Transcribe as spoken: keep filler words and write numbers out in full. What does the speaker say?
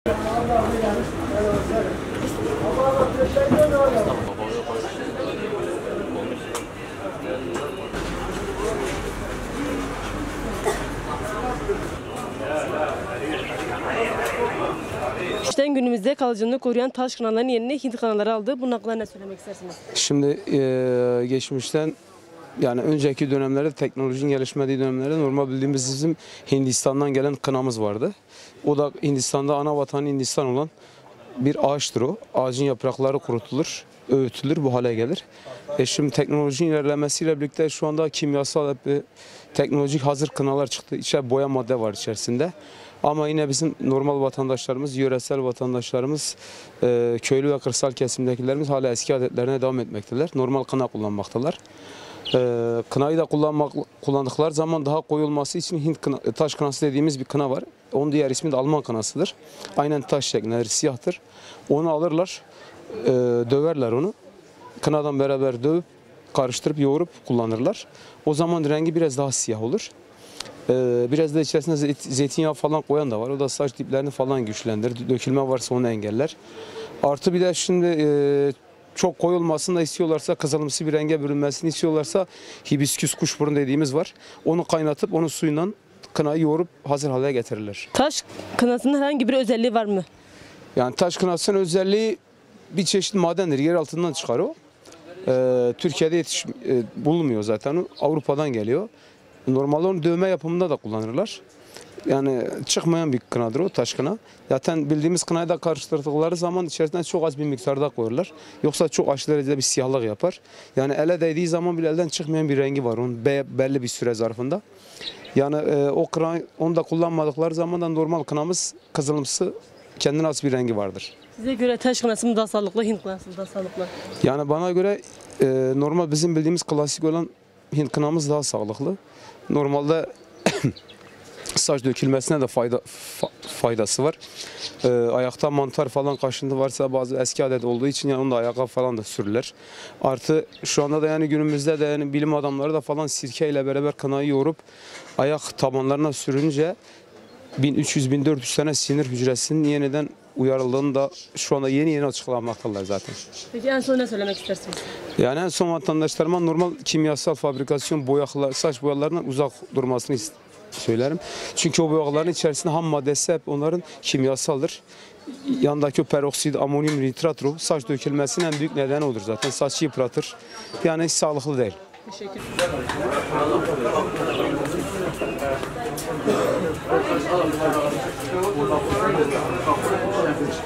İşten günümüzde kalıcılığını koruyan taş kınaların yerine Hint kınaları aldı. Bunun hakkında ne söylemek istersiniz? Şimdi e, geçmişten yani önceki dönemlerde teknolojinin gelişmediği dönemlerde normal bildiğimiz bizim Hindistan'dan gelen kınamız vardı. O da Hindistan'da ana vatanı Hindistan olan bir ağaçtır o. Ağacın yaprakları kurutulur, öğütülür, bu hale gelir. E şimdi teknolojinin ilerlemesiyle birlikte şu anda kimyasal hep teknolojik hazır kınalar çıktı. İçeride boya madde var içerisinde. Ama yine bizim normal vatandaşlarımız, yöresel vatandaşlarımız, e, köylü ve kırsal kesimdekilerimiz hala eski adetlerine devam etmekteler. Normal kına kullanmaktalar. E, kınayı da kullanmak, kullandıkları zaman daha koyu olması için Hint kına, taş kınası dediğimiz bir kına var. Onun diğer ismi de Alman kınasıdır. Aynen taş şeklindedir, siyahtır. Onu alırlar, e, döverler onu. Kınadan beraber dövüp, karıştırıp, yoğurup kullanırlar. O zaman rengi biraz daha siyah olur. Biraz da içerisinde zeytinyağı falan koyan da var. O da saç diplerini falan güçlendirir. Dökülme varsa onu engeller. Artı bir de şimdi e, çok koyu olmasını da istiyorlarsa, kızılımsı bir renge bürünmesini istiyorlarsa hibisküs kuşburnu dediğimiz var. Onu kaynatıp onun suyundan kınayı yoğurup hazır hale getirirler. Taş kınasının herhangi bir özelliği var mı? Yani taş kınasının özelliği bir çeşit madendir. Yer altından çıkar o. Ee, Türkiye'de yetiş, e, bulunmuyor zaten o. Avrupa'dan geliyor. Normalde onu dövme yapımında da kullanırlar. Yani çıkmayan bir kınadır o, taş kına. Zaten bildiğimiz kınayı da karıştırdıkları zaman içerisinde çok az bir miktarda koyarlar. Yoksa çok aşırı derecede bir siyahlık yapar. Yani ele değdiği zaman bile elden çıkmayan bir rengi var onun be, belli bir süre zarfında. Yani e, o kına, onu da kullanmadıkları zaman da normal kınamız kızılımsı kendine has bir rengi vardır. Size göre taş kınası mı daha sağlıklı, Hint kınası mı daha sağlıklı? Yani bana göre e, normal bizim bildiğimiz klasik olan Hint kınamız daha sağlıklı. Normalde saç dökülmesine de fayda, fa, faydası var. Ee, ayakta mantar falan kaşıntı varsa bazı eski adet olduğu için yani onu da ayağa falan da sürürler. Artı şu anda da yani günümüzde de yani bilim adamları da falan sirkeyle beraber kınayı yoğurup ayak tabanlarına sürünce bin üç yüz bin dört yüz tane sinir hücresinin yeniden uyarıldığını da şu anda yeni yeni açıklamaktalar zaten. Peki en son ne söylemek istersiniz? Yani en son vatandaşlarıma normal kimyasal fabrikasyon boyalar, saç boyalarından uzak durmasını söylerim. Çünkü o boyaların içerisinde ham maddesi hep onların kimyasaldır. Yandaki o peroksit, amonyum nitrat saç dökülmesinin en büyük nedeni odur zaten. Saçı yıpratır. Yani hiç sağlıklı değil. Teşekkür ederim.